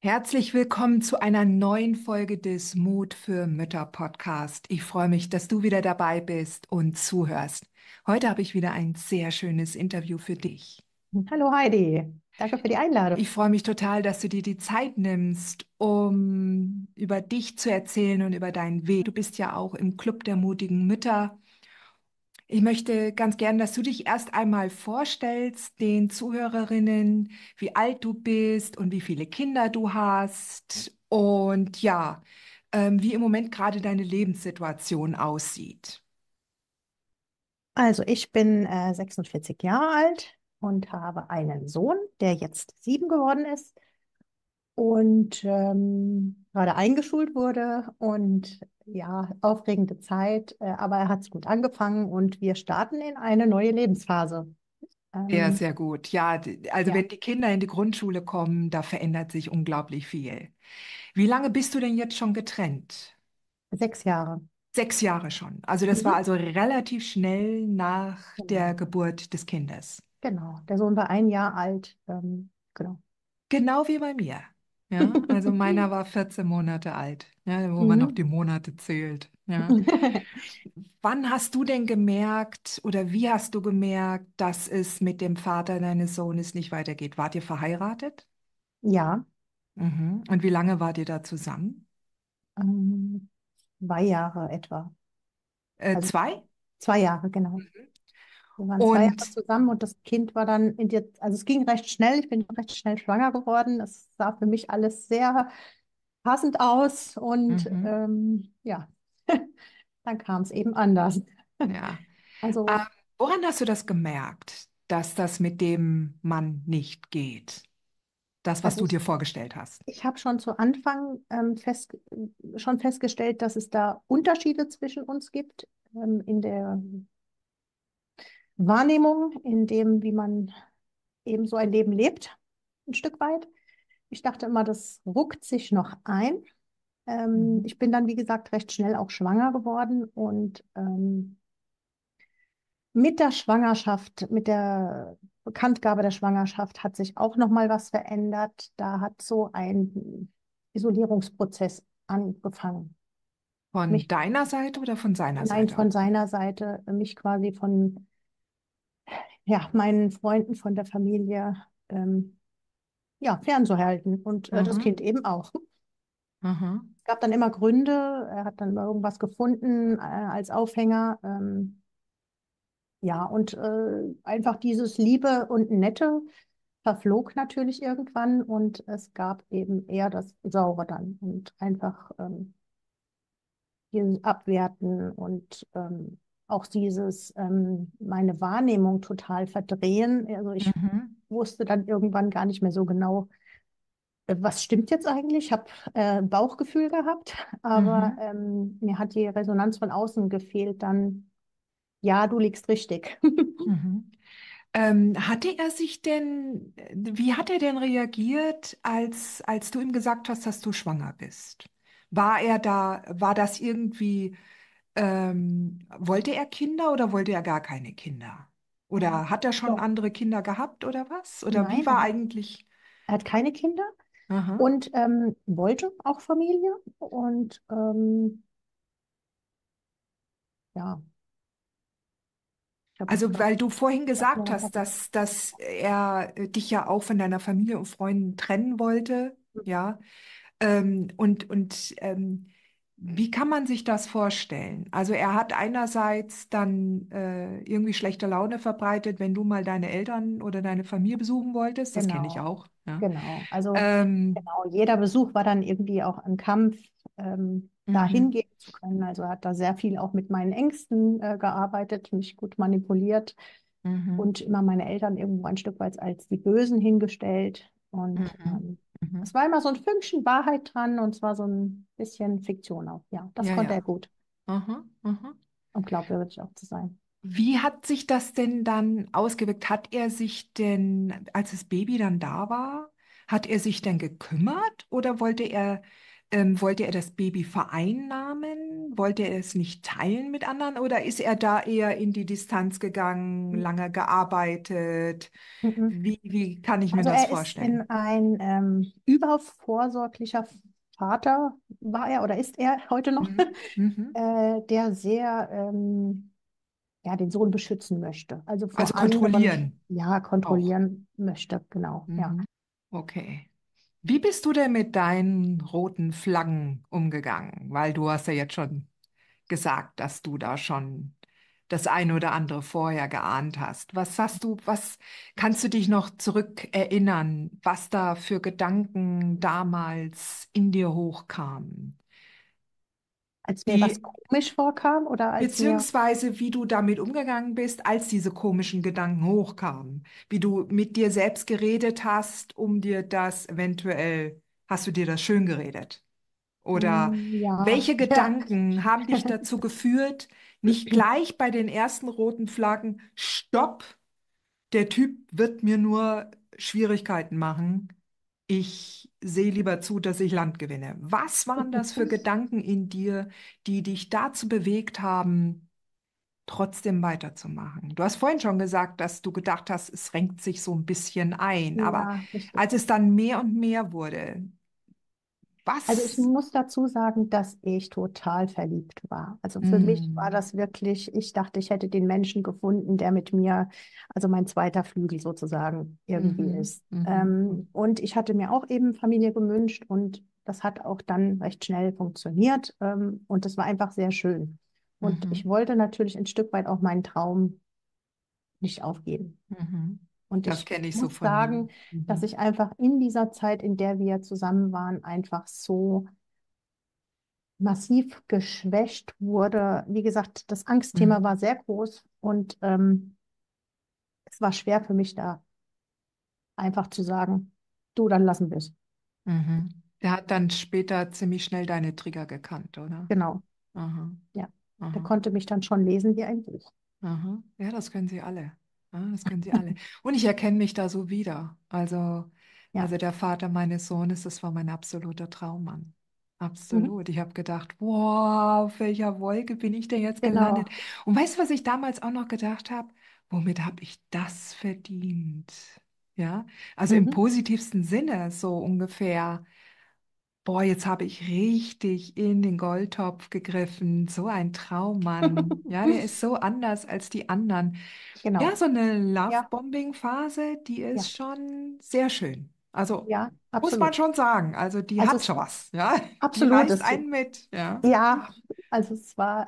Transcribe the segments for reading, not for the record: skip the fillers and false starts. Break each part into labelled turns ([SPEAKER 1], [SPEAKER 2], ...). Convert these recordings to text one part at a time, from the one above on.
[SPEAKER 1] Herzlich willkommen zu einer neuen Folge des Mut für Mütter Podcast. Ich freue mich, dass du wieder dabei bist und zuhörst. Heute habe ich wieder ein sehr schönes Interview für dich.
[SPEAKER 2] Hallo Heidi, danke für die Einladung.
[SPEAKER 1] Ich freue mich total, dass du dir die Zeit nimmst, um über dich zu erzählen und über deinen Weg. Du bist ja auch im Club der mutigen Mütter. Ich möchte ganz gern, dass du dich erst einmal vorstellst, den Zuhörerinnen, wie alt du bist und wie viele Kinder du hast und ja, wie im Moment gerade deine Lebenssituation aussieht.
[SPEAKER 2] Also ich bin 46 Jahre alt und habe einen Sohn, der jetzt 7 geworden ist und gerade eingeschult wurde und ja, aufregende Zeit, aber er hat es gut angefangen und wir starten in eine neue Lebensphase.
[SPEAKER 1] Sehr,
[SPEAKER 2] Ähm,
[SPEAKER 1] sehr gut. Ja, also
[SPEAKER 2] ja,
[SPEAKER 1] wenn die Kinder in die Grundschule kommen, da verändert sich unglaublich viel. Wie lange bist du denn jetzt schon getrennt?
[SPEAKER 2] 6 Jahre.
[SPEAKER 1] 6 Jahre schon. Also das war
[SPEAKER 2] Mhm.
[SPEAKER 1] also relativ schnell nach der
[SPEAKER 2] Genau,
[SPEAKER 1] Geburt des Kindes.
[SPEAKER 2] genau. Der Sohn war 1 Jahr alt. Genau.
[SPEAKER 1] Genau wie bei mir. Ja, also meiner war 14 Monate alt, ja, wo man noch
[SPEAKER 2] Mhm.
[SPEAKER 1] die Monate zählt. Ja. Wann hast du denn gemerkt oder wie hast du gemerkt, dass es mit dem Vater deines Sohnes nicht weitergeht? Wart ihr verheiratet?
[SPEAKER 2] Ja,
[SPEAKER 1] Mhm. Und wie lange wart ihr da zusammen?
[SPEAKER 2] ähm, 2 Jahre etwa. Also
[SPEAKER 1] Zwei?
[SPEAKER 2] 2 Jahre, genau. Wir waren 2 Jahre
[SPEAKER 1] Und
[SPEAKER 2] zusammen und das Kind war dann also es ging recht schnell. Ich bin recht schnell schwanger geworden. Es sah für mich alles sehr passend aus und
[SPEAKER 1] mhm.
[SPEAKER 2] ja, dann kam es eben anders.
[SPEAKER 1] Ja.
[SPEAKER 2] Also
[SPEAKER 1] Ähm, woran hast du das gemerkt, dass das mit dem Mann nicht geht? Das, was
[SPEAKER 2] also
[SPEAKER 1] du dir vorgestellt hast.
[SPEAKER 2] ich habe schon zu Anfang schon festgestellt, dass es da Unterschiede zwischen uns gibt, in der Wahrnehmung, in dem, wie man eben so ein Leben lebt, ein Stück weit. Ich dachte immer, das ruckt sich noch ein.
[SPEAKER 1] Mhm.
[SPEAKER 2] Ich bin dann, wie gesagt, recht schnell auch schwanger geworden und mit der Schwangerschaft, mit der Bekanntgabe der Schwangerschaft hat sich auch noch mal was verändert. Da hat so ein Isolierungsprozess angefangen.
[SPEAKER 1] Von
[SPEAKER 2] Mich,
[SPEAKER 1] deiner Seite oder von seiner
[SPEAKER 2] nein,
[SPEAKER 1] Seite
[SPEAKER 2] von
[SPEAKER 1] aus?
[SPEAKER 2] seiner Seite, mich quasi von ja, meinen Freunden, von der Familie ja, fernzuhalten und das
[SPEAKER 1] Mhm.
[SPEAKER 2] Kind eben auch.
[SPEAKER 1] Mhm.
[SPEAKER 2] Es gab dann immer Gründe, er hat dann irgendwas gefunden als Aufhänger. Ja, und einfach dieses Liebe und Nette verflog natürlich irgendwann und es gab eben eher das Saure dann und einfach dieses Abwerten und auch dieses meine Wahrnehmung total verdrehen. Also ich
[SPEAKER 1] Mhm.
[SPEAKER 2] wusste dann irgendwann gar nicht mehr so genau, was stimmt jetzt eigentlich. Ich habe Bauchgefühl gehabt, aber
[SPEAKER 1] Mhm.
[SPEAKER 2] mir hat die Resonanz von außen gefehlt dann, ja, du liegst richtig.
[SPEAKER 1] Mhm. Hatte er sich denn, wie hat er denn reagiert, als du ihm gesagt hast, dass du schwanger bist? War er da, war das irgendwie, wollte er Kinder oder wollte er gar keine Kinder? Oder hat er schon
[SPEAKER 2] Doch.
[SPEAKER 1] andere Kinder gehabt oder was? Oder wie
[SPEAKER 2] Nein, er
[SPEAKER 1] war
[SPEAKER 2] hat,
[SPEAKER 1] eigentlich?
[SPEAKER 2] er hat keine Kinder
[SPEAKER 1] Aha.
[SPEAKER 2] und wollte auch Familie. Und ja, ich habe jetzt
[SPEAKER 1] Also,
[SPEAKER 2] gerade
[SPEAKER 1] weil du vorhin
[SPEAKER 2] das
[SPEAKER 1] gesagt
[SPEAKER 2] Wort.
[SPEAKER 1] hast, dass er dich ja auch von deiner Familie und Freunden trennen wollte, ja. Wie kann man sich das vorstellen? Also, er hat einerseits dann irgendwie schlechte Laune verbreitet, wenn du mal deine Eltern oder deine Familie besuchen wolltest. Das kenne ich
[SPEAKER 2] Genau,
[SPEAKER 1] auch, ja.
[SPEAKER 2] genau. Also
[SPEAKER 1] Ähm,
[SPEAKER 2] genau, jeder Besuch war dann irgendwie auch ein Kampf, da
[SPEAKER 1] mhm,
[SPEAKER 2] hingehen zu können. Also er hat da sehr viel auch mit meinen Ängsten gearbeitet, mich gut manipuliert
[SPEAKER 1] mhm,
[SPEAKER 2] und immer meine Eltern irgendwo ein Stück weit als die Bösen hingestellt. Und
[SPEAKER 1] mhm,
[SPEAKER 2] es
[SPEAKER 1] mhm.
[SPEAKER 2] war immer so ein Fünkchen Wahrheit dran und zwar so ein bisschen Fiktion auch. Ja, das
[SPEAKER 1] Ja,
[SPEAKER 2] konnte er
[SPEAKER 1] ja.
[SPEAKER 2] gut,
[SPEAKER 1] Aha, aha.
[SPEAKER 2] um glaubwürdig auch zu sein.
[SPEAKER 1] Wie hat sich das denn dann ausgewirkt? Hat er sich denn, als das Baby dann da war, hat er sich denn gekümmert oder wollte er wollte er das Baby vereinnahmen? Wollte er es nicht teilen mit anderen? Oder ist er da eher in die Distanz gegangen, lange gearbeitet?
[SPEAKER 2] Mhm.
[SPEAKER 1] Wie kann ich mir
[SPEAKER 2] Also
[SPEAKER 1] das
[SPEAKER 2] er ist
[SPEAKER 1] vorstellen?
[SPEAKER 2] ein übervorsorglicher Vater, war er oder ist er heute noch,
[SPEAKER 1] Mhm. Mhm.
[SPEAKER 2] der sehr ja, den Sohn beschützen möchte. Also
[SPEAKER 1] Also
[SPEAKER 2] vor anderen,
[SPEAKER 1] kontrollieren
[SPEAKER 2] ja,
[SPEAKER 1] auch.
[SPEAKER 2] kontrollieren möchte, genau, ja.
[SPEAKER 1] Mhm. Okay. Wie bist du denn mit deinen roten Flaggen umgegangen? Weil du hast ja jetzt schon gesagt, dass du da schon das eine oder andere vorher geahnt hast. Was kannst du dich noch zurückerinnern, was da für Gedanken damals in dir hochkamen?
[SPEAKER 2] Als mir was
[SPEAKER 1] Die,
[SPEAKER 2] komisch vorkam oder als mir,
[SPEAKER 1] beziehungsweise wie du damit umgegangen bist, als diese komischen Gedanken hochkamen, wie du mit dir selbst geredet hast, um dir das eventuell, hast du dir das schön geredet? Oder
[SPEAKER 2] ja,
[SPEAKER 1] welche
[SPEAKER 2] ja,
[SPEAKER 1] Gedanken haben dich dazu geführt, nicht gleich bei den ersten roten Flaggen, stopp, der Typ wird mir nur Schwierigkeiten machen. Ich sehe lieber zu, dass ich Land gewinne. Was waren das für Gedanken in dir, die dich dazu bewegt haben, trotzdem weiterzumachen? Du hast vorhin schon gesagt, dass du gedacht hast, es renkt sich so ein bisschen ein, aber
[SPEAKER 2] ja, richtig.
[SPEAKER 1] als es dann mehr und mehr wurde,
[SPEAKER 2] Also ich
[SPEAKER 1] was?
[SPEAKER 2] muss dazu sagen, dass ich total verliebt war. Also für mich war
[SPEAKER 1] Mm,
[SPEAKER 2] das wirklich, ich dachte, ich hätte den Menschen gefunden, der mit mir, also mein zweiter Flügel sozusagen irgendwie
[SPEAKER 1] mhm,
[SPEAKER 2] ist.
[SPEAKER 1] mhm,
[SPEAKER 2] Und ich hatte mir auch eben Familie gewünscht und das hat auch dann recht schnell funktioniert. Und das war einfach sehr schön. Und ich
[SPEAKER 1] mhm,
[SPEAKER 2] wollte natürlich ein Stück weit auch meinen Traum nicht aufgeben.
[SPEAKER 1] mhm.
[SPEAKER 2] Und
[SPEAKER 1] Das
[SPEAKER 2] ich
[SPEAKER 1] kenne ich so
[SPEAKER 2] muss
[SPEAKER 1] von mir.
[SPEAKER 2] sagen, dass
[SPEAKER 1] Mhm,
[SPEAKER 2] ich einfach in dieser Zeit, in der wir zusammen waren, einfach so massiv geschwächt wurde. Wie gesagt, das Angstthema
[SPEAKER 1] mhm,
[SPEAKER 2] war sehr groß und es war schwer für mich da einfach zu sagen, du, dann lassen wir es.
[SPEAKER 1] mhm. Der hat dann später ziemlich schnell deine Trigger gekannt, oder?
[SPEAKER 2] Genau,
[SPEAKER 1] Aha,
[SPEAKER 2] ja. Der
[SPEAKER 1] aha.
[SPEAKER 2] konnte mich dann schon lesen wie ein Buch.
[SPEAKER 1] Aha. Ja, das können sie alle. Ja, das können sie alle. Und ich erkenne mich da so wieder.
[SPEAKER 2] Ja.
[SPEAKER 1] Also der Vater meines Sohnes, das war mein absoluter Traummann.
[SPEAKER 2] Mhm.
[SPEAKER 1] Absolut. Ich habe gedacht, wow, auf welcher Wolke bin ich denn jetzt gelandet?
[SPEAKER 2] Genau.
[SPEAKER 1] Und weißt du, was ich damals auch noch gedacht habe? Womit habe ich das verdient? Ja, also im
[SPEAKER 2] Mhm.
[SPEAKER 1] positivsten Sinne, so ungefähr. Boah, jetzt habe ich richtig in den Goldtopf gegriffen. So ein Traummann. Ja, der ist so anders als die anderen. Ja,
[SPEAKER 2] Genau.
[SPEAKER 1] so eine
[SPEAKER 2] Ja,
[SPEAKER 1] Lovebombing-Phase, die ist
[SPEAKER 2] ja,
[SPEAKER 1] schon sehr schön. Also
[SPEAKER 2] ja,
[SPEAKER 1] muss man
[SPEAKER 2] absolut.
[SPEAKER 1] schon sagen. Also die
[SPEAKER 2] Also
[SPEAKER 1] hat
[SPEAKER 2] es
[SPEAKER 1] schon was. Ja, die
[SPEAKER 2] absolut
[SPEAKER 1] reißt
[SPEAKER 2] ist,
[SPEAKER 1] einen mit. Ja.
[SPEAKER 2] ja, also es war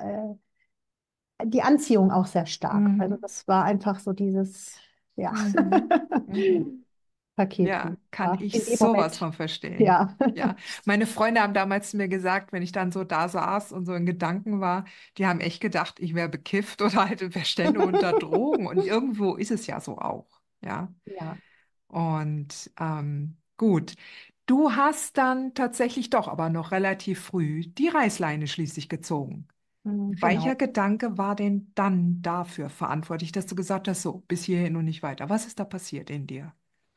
[SPEAKER 2] die Anziehung auch sehr stark. Also
[SPEAKER 1] Mhm.
[SPEAKER 2] das war einfach so dieses, ja,
[SPEAKER 1] Mhm. Mhm.
[SPEAKER 2] Paket
[SPEAKER 1] Ja,
[SPEAKER 2] gut.
[SPEAKER 1] kann
[SPEAKER 2] War
[SPEAKER 1] ich
[SPEAKER 2] in dem
[SPEAKER 1] sowas
[SPEAKER 2] Moment,
[SPEAKER 1] von verstehen.
[SPEAKER 2] ja.
[SPEAKER 1] Ja, meine Freunde haben damals zu mir gesagt, wenn ich dann so da saß und so in Gedanken war, die haben echt gedacht, ich wäre bekifft oder halt wäre ständig unter Drogen. Und irgendwo ist es ja so auch. Ja.
[SPEAKER 2] Ja,
[SPEAKER 1] Und gut, du hast dann tatsächlich doch aber noch relativ früh die Reißleine schließlich gezogen. Welcher
[SPEAKER 2] genau.
[SPEAKER 1] Gedanke war denn dann dafür verantwortlich, dass du gesagt hast, so, bis hierhin und nicht weiter? Was ist da passiert in dir?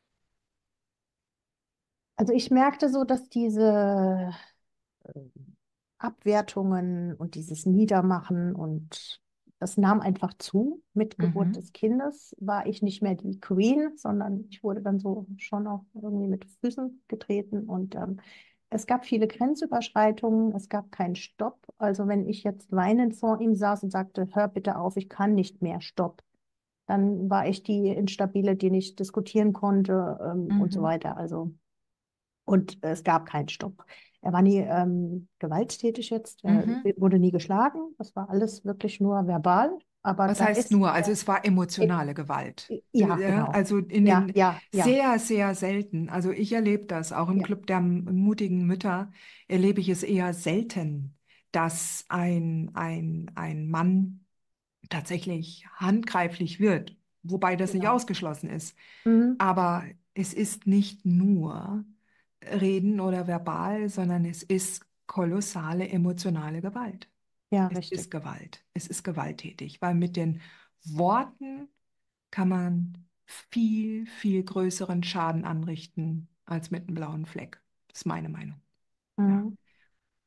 [SPEAKER 2] Also ich merkte so, dass diese äh, Abwertungen und dieses Niedermachen und das nahm einfach zu. Mit Geburt
[SPEAKER 1] Mhm.
[SPEAKER 2] des Kindes war ich nicht mehr die Queen, sondern ich wurde dann so schon auch irgendwie mit Füßen getreten und es gab viele Grenzüberschreitungen, es gab keinen Stopp. Also wenn ich jetzt weinend vor ihm saß und sagte, hör bitte auf, ich kann nicht mehr, Stopp, dann war ich die Instabile, die nicht diskutieren konnte und so
[SPEAKER 1] Mhm.
[SPEAKER 2] weiter. Also und es gab keinen Stopp. Er war nie gewalttätig jetzt, er
[SPEAKER 1] Mhm.
[SPEAKER 2] wurde nie geschlagen. Das war alles wirklich nur verbal. Aber
[SPEAKER 1] Was
[SPEAKER 2] da
[SPEAKER 1] heißt
[SPEAKER 2] ist
[SPEAKER 1] nur? Also
[SPEAKER 2] er,
[SPEAKER 1] es war emotionale Gewalt.
[SPEAKER 2] ja,
[SPEAKER 1] Ja,
[SPEAKER 2] genau.
[SPEAKER 1] also in
[SPEAKER 2] Ja,
[SPEAKER 1] den
[SPEAKER 2] ja, ja,
[SPEAKER 1] sehr, sehr selten. Also ich erlebe das auch im
[SPEAKER 2] ja,
[SPEAKER 1] Club der mutigen Mütter, erlebe ich es eher selten, dass ein Mann tatsächlich handgreiflich wird, wobei das nicht
[SPEAKER 2] genau.
[SPEAKER 1] ausgeschlossen ist.
[SPEAKER 2] Mhm.
[SPEAKER 1] Aber es ist nicht nur Reden oder verbal, sondern es ist kolossale emotionale Gewalt.
[SPEAKER 2] Ja,
[SPEAKER 1] Es ist
[SPEAKER 2] richtig.
[SPEAKER 1] Gewalt. Es ist gewalttätig, weil mit den Worten kann man viel, viel größeren Schaden anrichten als mit einem blauen Fleck. Das ist meine Meinung. Ja.
[SPEAKER 2] Mhm.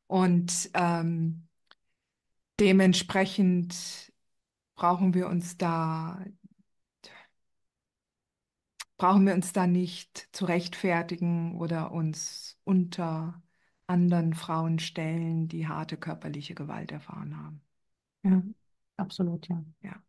[SPEAKER 1] Und dementsprechend brauchen wir uns da, brauchen wir uns da nicht zu rechtfertigen oder uns unter anderen Frauen stellen, die harte körperliche Gewalt erfahren haben. Ja,
[SPEAKER 2] Mhm. Absolut, ja.
[SPEAKER 1] ja.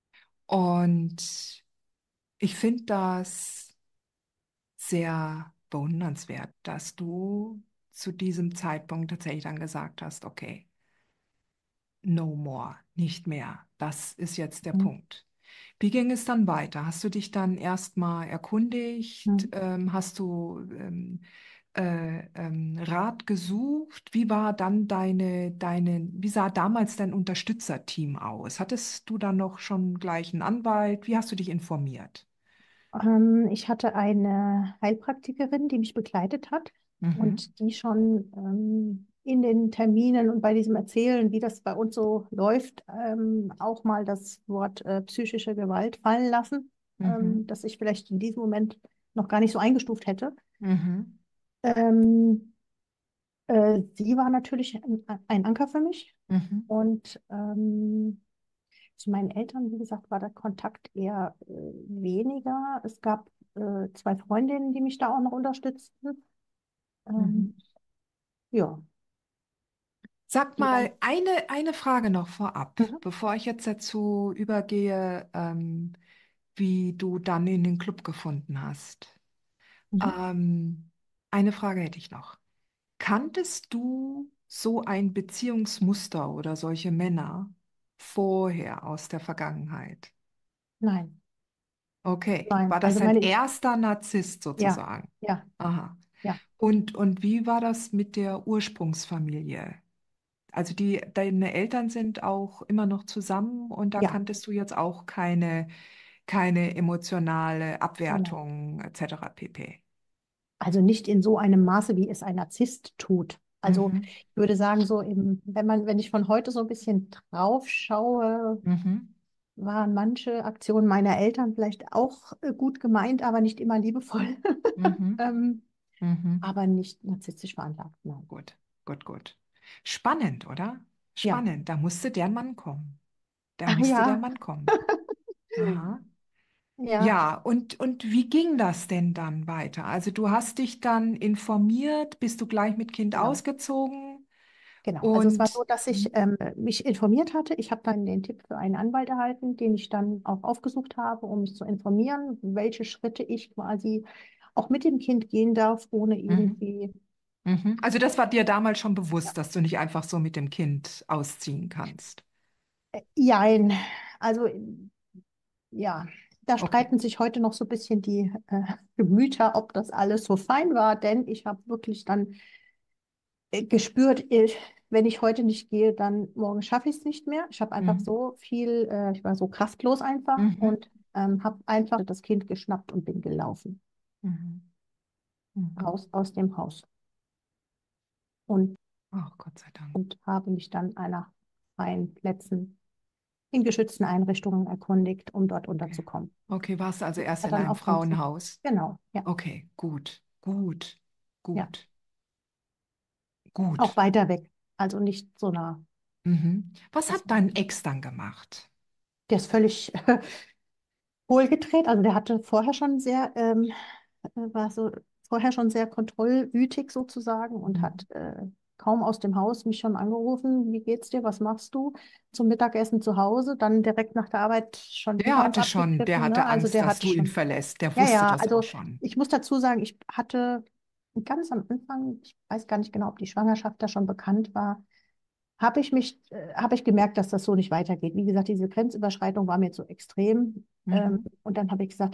[SPEAKER 1] Und ich finde das sehr bewundernswert, dass du zu diesem Zeitpunkt tatsächlich dann gesagt hast, okay, no more, nicht mehr. Das ist jetzt der
[SPEAKER 2] Mhm.
[SPEAKER 1] Punkt. Wie ging es dann weiter? Hast du dich dann erstmal erkundigt?
[SPEAKER 2] Mhm.
[SPEAKER 1] Hast du Rat gesucht? Wie war dann wie sah damals dein Unterstützerteam aus? Hattest du dann noch schon gleich einen Anwalt? Wie hast du dich informiert?
[SPEAKER 2] Ich hatte eine Heilpraktikerin, die mich begleitet hat
[SPEAKER 1] Mhm.
[SPEAKER 2] und die schon in den Terminen und bei diesem Erzählen, wie das bei uns so läuft, auch mal das Wort psychische Gewalt fallen lassen,
[SPEAKER 1] Mhm.
[SPEAKER 2] das ich vielleicht in diesem Moment noch gar nicht so eingestuft hätte.
[SPEAKER 1] Mhm.
[SPEAKER 2] Ähm, Sie war natürlich ein Anker für mich
[SPEAKER 1] Mhm.
[SPEAKER 2] und zu meinen Eltern, wie gesagt, war der Kontakt eher weniger. Es gab zwei Freundinnen, die mich da auch noch unterstützten.
[SPEAKER 1] Mhm.
[SPEAKER 2] Ähm, ja,
[SPEAKER 1] Sag
[SPEAKER 2] jeder.
[SPEAKER 1] mal, eine Frage noch vorab,
[SPEAKER 2] Mhm.
[SPEAKER 1] bevor ich jetzt dazu übergehe, wie du dann in den Club gefunden hast.
[SPEAKER 2] Mhm.
[SPEAKER 1] Ähm, eine Frage hätte ich noch. Kanntest du so ein Beziehungsmuster oder solche Männer vorher aus der Vergangenheit?
[SPEAKER 2] Nein,
[SPEAKER 1] Okay,
[SPEAKER 2] nein.
[SPEAKER 1] war das
[SPEAKER 2] Also
[SPEAKER 1] dein
[SPEAKER 2] meine,
[SPEAKER 1] erster Narzisst
[SPEAKER 2] ja,
[SPEAKER 1] sozusagen?
[SPEAKER 2] ja,
[SPEAKER 1] Aha.
[SPEAKER 2] ja,
[SPEAKER 1] Und wie war das mit der Ursprungsfamilie? Also deine Eltern sind auch immer noch zusammen und da
[SPEAKER 2] ja,
[SPEAKER 1] kanntest du jetzt auch keine emotionale
[SPEAKER 2] nein, nein.
[SPEAKER 1] Abwertung etc. pp.
[SPEAKER 2] Also nicht in so einem Maße, wie es ein Narzisst tut. Also
[SPEAKER 1] Mhm.
[SPEAKER 2] ich würde sagen, so wenn ich von heute so ein bisschen drauf schaue,
[SPEAKER 1] Mhm.
[SPEAKER 2] waren manche Aktionen meiner Eltern vielleicht auch gut gemeint, aber nicht immer liebevoll.
[SPEAKER 1] Mhm.
[SPEAKER 2] Ähm,
[SPEAKER 1] Mhm.
[SPEAKER 2] aber nicht narzisstisch veranlagt, nein.
[SPEAKER 1] Gut, gut, gut. Spannend, oder?
[SPEAKER 2] Ja.
[SPEAKER 1] Spannend. Da musste der Mann kommen. Da
[SPEAKER 2] Ach
[SPEAKER 1] musste der
[SPEAKER 2] ja,
[SPEAKER 1] Mann kommen. Aha.
[SPEAKER 2] ja,
[SPEAKER 1] Ja, und wie ging das denn dann weiter? Also du hast dich dann informiert, bist du gleich mit Kind
[SPEAKER 2] genau.
[SPEAKER 1] ausgezogen
[SPEAKER 2] Genau. Also es war
[SPEAKER 1] und
[SPEAKER 2] so, dass ich mich informiert hatte. Ich habe dann den Tipp für einen Anwalt erhalten, den ich dann auch aufgesucht habe, um mich zu informieren, welche Schritte ich quasi auch mit dem Kind gehen darf, ohne
[SPEAKER 1] mhm.
[SPEAKER 2] irgendwie,
[SPEAKER 1] Mhm. Also das war dir damals schon
[SPEAKER 2] ja,
[SPEAKER 1] bewusst, dass du nicht einfach so mit dem Kind ausziehen kannst.
[SPEAKER 2] jein. Also ja, da
[SPEAKER 1] Okay.
[SPEAKER 2] streiten sich heute noch so ein bisschen die Gemüter, ob das alles so fein war, denn ich habe wirklich dann gespürt, wenn ich heute nicht gehe, dann morgen schaffe ich es nicht mehr. Ich habe einfach
[SPEAKER 1] Mhm.
[SPEAKER 2] so viel, ich war so kraftlos einfach
[SPEAKER 1] Mhm.
[SPEAKER 2] und habe einfach das Kind geschnappt und bin gelaufen,
[SPEAKER 1] Mhm. Mhm.
[SPEAKER 2] raus aus dem Haus und,
[SPEAKER 1] Ach, Gott sei Dank.
[SPEAKER 2] und habe mich dann einer freien Plätzen in geschützten Einrichtungen erkundigt, um dort
[SPEAKER 1] Okay.
[SPEAKER 2] unterzukommen.
[SPEAKER 1] Okay, warst du also
[SPEAKER 2] Das
[SPEAKER 1] erst
[SPEAKER 2] war
[SPEAKER 1] in
[SPEAKER 2] dann
[SPEAKER 1] einem
[SPEAKER 2] auch ganz gut.
[SPEAKER 1] Frauenhaus?
[SPEAKER 2] Genau, ja,
[SPEAKER 1] Okay, gut, gut,
[SPEAKER 2] ja.
[SPEAKER 1] gut,
[SPEAKER 2] Auch
[SPEAKER 1] gut.
[SPEAKER 2] weiter weg, also nicht so nah.
[SPEAKER 1] Mhm. Was hat
[SPEAKER 2] Das war,
[SPEAKER 1] dein Ex dann gemacht?
[SPEAKER 2] der ist völlig hohlgedreht. Also der hatte vorher schon sehr, war so vorher schon sehr kontrollwütig sozusagen und hat
[SPEAKER 1] Mhm.
[SPEAKER 2] kaum aus dem Haus mich schon angerufen, wie geht's dir, was machst du? Zum Mittagessen zu Hause, dann direkt nach der Arbeit schon wieder uns
[SPEAKER 1] Der
[SPEAKER 2] abgegriffen. Ne?
[SPEAKER 1] hatte
[SPEAKER 2] Also
[SPEAKER 1] Angst,
[SPEAKER 2] der
[SPEAKER 1] dass
[SPEAKER 2] hatte
[SPEAKER 1] du ihn
[SPEAKER 2] schon,
[SPEAKER 1] verlässt. Der
[SPEAKER 2] ja,
[SPEAKER 1] wusste
[SPEAKER 2] ja,
[SPEAKER 1] das auch
[SPEAKER 2] also
[SPEAKER 1] schon.
[SPEAKER 2] ich muss dazu sagen, ich hatte ganz am Anfang, ich weiß gar nicht genau, ob die Schwangerschaft da schon bekannt war, habe ich gemerkt, dass das so nicht weitergeht. Wie gesagt, diese Grenzüberschreitung war mir zu extrem.
[SPEAKER 1] Mhm.
[SPEAKER 2] Und dann habe ich gesagt,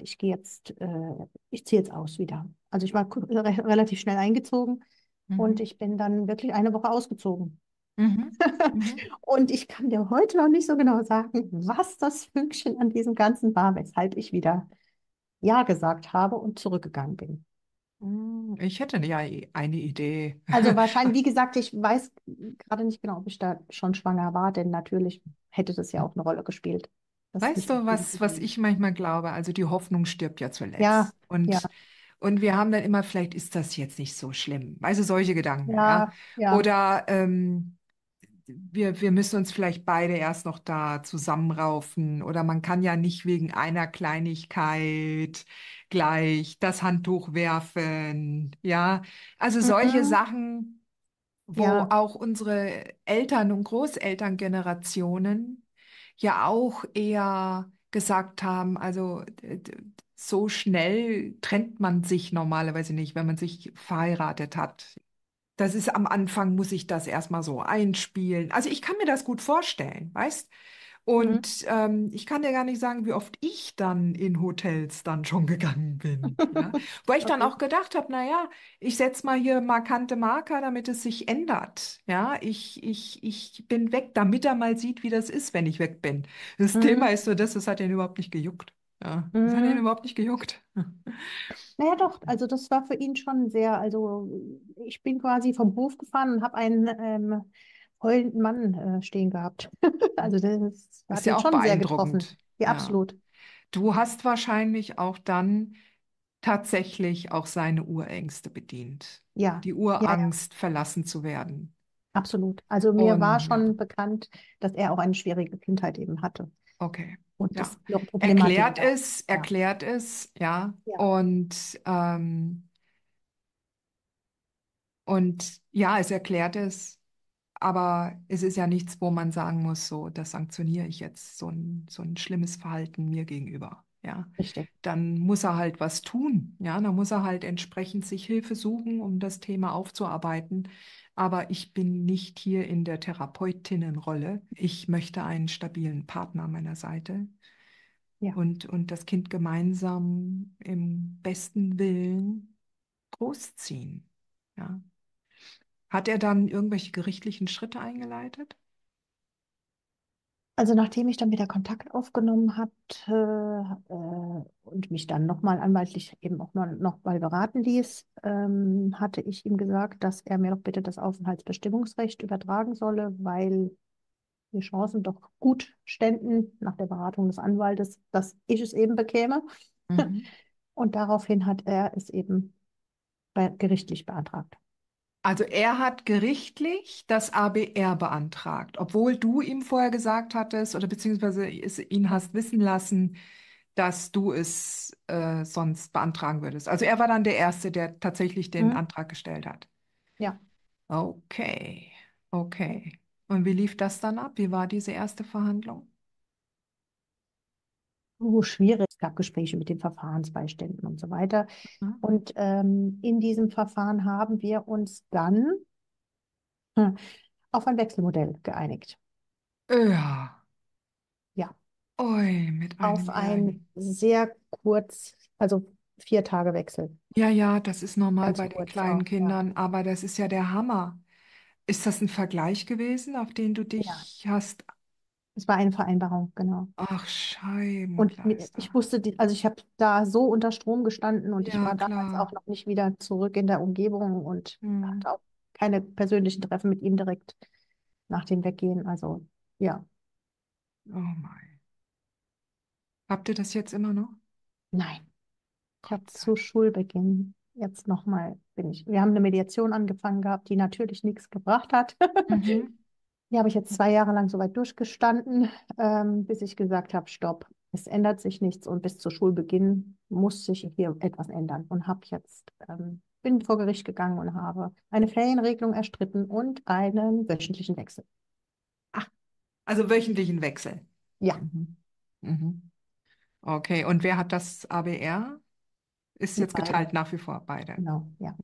[SPEAKER 2] ich ziehe jetzt aus wieder. Also ich war relativ schnell eingezogen und
[SPEAKER 1] Mhm.
[SPEAKER 2] ich bin dann wirklich eine Woche ausgezogen.
[SPEAKER 1] Mhm. Mhm.
[SPEAKER 2] Und ich kann dir heute noch nicht so genau sagen, was das Fünkchen an diesem Ganzen war, weshalb ich wieder Ja gesagt habe und zurückgegangen bin.
[SPEAKER 1] Ich hätte ja eine Idee.
[SPEAKER 2] Also wahrscheinlich, wie gesagt, ich weiß gerade nicht genau, ob ich da schon schwanger war, denn natürlich hätte das ja auch eine Rolle gespielt, dass
[SPEAKER 1] Weißt
[SPEAKER 2] mich das
[SPEAKER 1] du,
[SPEAKER 2] Kind
[SPEAKER 1] was
[SPEAKER 2] wieder.
[SPEAKER 1] ich manchmal glaube? Also die Hoffnung stirbt ja
[SPEAKER 2] Ja,
[SPEAKER 1] zuletzt.
[SPEAKER 2] ja,
[SPEAKER 1] Und wir haben dann immer, vielleicht ist das jetzt nicht so schlimm. Also solche Gedanken, ja.
[SPEAKER 2] Ja, ja.
[SPEAKER 1] Oder wir müssen uns vielleicht beide erst noch da zusammenraufen. Oder man kann ja nicht wegen einer Kleinigkeit gleich das Handtuch werfen. Ja, also solche
[SPEAKER 2] Mhm.
[SPEAKER 1] Sachen, wo
[SPEAKER 2] Ja.
[SPEAKER 1] auch unsere Eltern- und Großelterngenerationen ja auch eher gesagt haben, also so schnell trennt man sich normalerweise nicht, wenn man sich verheiratet hat. Das ist am Anfang, muss ich das erstmal so einspielen. Also ich kann mir das gut vorstellen, weißt?
[SPEAKER 2] Mhm.
[SPEAKER 1] Und ich kann dir gar nicht sagen, wie oft ich dann in Hotels dann schon gegangen bin. Ja? Weil ich dann
[SPEAKER 2] Okay.
[SPEAKER 1] auch gedacht habe, naja, ich setze mal hier markante Marker, damit es sich ändert. Ja, ich bin weg, damit er mal sieht, wie das ist, wenn ich weg bin. Das Thema
[SPEAKER 2] Mhm.
[SPEAKER 1] ist nur das hat ihn überhaupt nicht gejuckt. Ja, das hat ihn
[SPEAKER 2] Mhm.
[SPEAKER 1] überhaupt nicht gejuckt.
[SPEAKER 2] Naja, doch, also das war für ihn schon sehr, also ich bin quasi vom Hof gefahren und habe einen heulenden Mann stehen gehabt. Also das
[SPEAKER 1] Das ist
[SPEAKER 2] hat
[SPEAKER 1] ja
[SPEAKER 2] ihn
[SPEAKER 1] auch
[SPEAKER 2] schon sehr getroffen.
[SPEAKER 1] beeindruckend.
[SPEAKER 2] Ja,
[SPEAKER 1] Ja.
[SPEAKER 2] absolut.
[SPEAKER 1] Du hast wahrscheinlich auch dann tatsächlich auch seine Urängste bedient.
[SPEAKER 2] Ja,
[SPEAKER 1] Die
[SPEAKER 2] ja, ja,
[SPEAKER 1] Urangst, verlassen zu werden.
[SPEAKER 2] absolut. Also mir war
[SPEAKER 1] Und ja,
[SPEAKER 2] schon bekannt, dass er auch eine schwierige Kindheit eben hatte
[SPEAKER 1] okay.
[SPEAKER 2] und
[SPEAKER 1] Ja.
[SPEAKER 2] das noch Problematiken da. Ja,
[SPEAKER 1] Erklärt es, ja.
[SPEAKER 2] ja,
[SPEAKER 1] Und ja, es erklärt es, aber es ist ja nichts, wo man sagen muss, so, das sanktioniere ich jetzt, so ein schlimmes Verhalten mir gegenüber. Ja,
[SPEAKER 2] richtig.
[SPEAKER 1] dann muss er halt was tun. Ja, dann muss er halt entsprechend sich Hilfe suchen, um das Thema aufzuarbeiten. Aber ich bin nicht hier in der Therapeutinnenrolle. Ich möchte einen stabilen Partner an meiner Seite
[SPEAKER 2] Ja.
[SPEAKER 1] und das Kind gemeinsam im besten Willen großziehen. Ja. Hat er dann irgendwelche gerichtlichen Schritte eingeleitet?
[SPEAKER 2] Also nachdem ich dann wieder Kontakt aufgenommen hatte und mich dann nochmal anwaltlich eben auch noch mal beraten ließ, hatte ich ihm gesagt, dass er mir doch bitte das Aufenthaltsbestimmungsrecht übertragen solle, weil die Chancen doch gut ständen nach der Beratung des Anwaltes, dass ich es eben bekäme.
[SPEAKER 1] Mhm.
[SPEAKER 2] Und daraufhin hat er es eben gerichtlich beantragt.
[SPEAKER 1] Also er hat gerichtlich das ABR beantragt, obwohl du ihm vorher gesagt hattest oder beziehungsweise ihn hast wissen lassen, dass du es sonst beantragen würdest. Also er war dann der Erste, der tatsächlich den
[SPEAKER 2] Hm?
[SPEAKER 1] Antrag gestellt hat.
[SPEAKER 2] Ja.
[SPEAKER 1] Okay, okay. Und wie lief das dann ab? Wie war diese erste Verhandlung?
[SPEAKER 2] Schwierig. Es gab Gespräche mit den Verfahrensbeiständen und so weiter.
[SPEAKER 1] Mhm.
[SPEAKER 2] Und in diesem Verfahren haben wir uns dann auf ein Wechselmodell geeinigt.
[SPEAKER 1] Ja,
[SPEAKER 2] Ja,
[SPEAKER 1] ui, mit einem
[SPEAKER 2] auf
[SPEAKER 1] Jährigen.
[SPEAKER 2] ein sehr kurz, also 4 Tage Wechsel,
[SPEAKER 1] Ja, ja, das ist normal
[SPEAKER 2] ganz
[SPEAKER 1] bei den
[SPEAKER 2] kurz
[SPEAKER 1] kleinen
[SPEAKER 2] auch. Ja,
[SPEAKER 1] Kindern, aber das ist ja der Hammer. Ist das ein Vergleich gewesen, auf den du
[SPEAKER 2] ja,
[SPEAKER 1] dich hast?
[SPEAKER 2] es war eine Vereinbarung, genau.
[SPEAKER 1] Ach,
[SPEAKER 2] Und
[SPEAKER 1] Scheibenkleister.
[SPEAKER 2] ich wusste, also ich habe da so unter Strom gestanden und ich
[SPEAKER 1] Ja,
[SPEAKER 2] war damals auch
[SPEAKER 1] klar.
[SPEAKER 2] noch nicht wieder zurück in der Umgebung und
[SPEAKER 1] Hm.
[SPEAKER 2] hatte auch keine persönlichen Treffen mit ihm direkt nach dem Weggehen. Also ja,
[SPEAKER 1] Oh mein. Habt ihr das jetzt immer noch?
[SPEAKER 2] nein. Ich habe
[SPEAKER 1] Gott sei
[SPEAKER 2] zu Schulbeginn jetzt nochmal wir haben eine Mediation angefangen gehabt, die natürlich nichts gebracht hat.
[SPEAKER 1] Dank. Mhm.
[SPEAKER 2] Die habe ich jetzt 2 Jahre lang soweit durchgestanden, bis ich gesagt habe, stopp, es ändert sich nichts und bis zu Schulbeginn muss sich hier etwas ändern und bin vor Gericht gegangen und habe eine Ferienregelung erstritten und einen wöchentlichen Wechsel.
[SPEAKER 1] Ach, also wöchentlichen Wechsel.
[SPEAKER 2] Ja,
[SPEAKER 1] Mhm. Mhm. Okay, und wer hat das ABR? Ist
[SPEAKER 2] wir
[SPEAKER 1] jetzt
[SPEAKER 2] beide,
[SPEAKER 1] geteilt nach wie vor, beide.
[SPEAKER 2] genau, ja.